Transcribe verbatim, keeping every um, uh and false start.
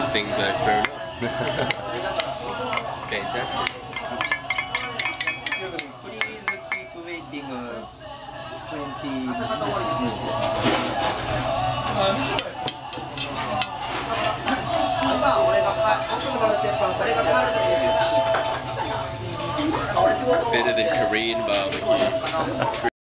things I've thrown up. Fantastic. Please keep waiting uh, twenty minutes. 今俺が僕の鉄板これが変わるとですよ。 Better than Korean barbecue.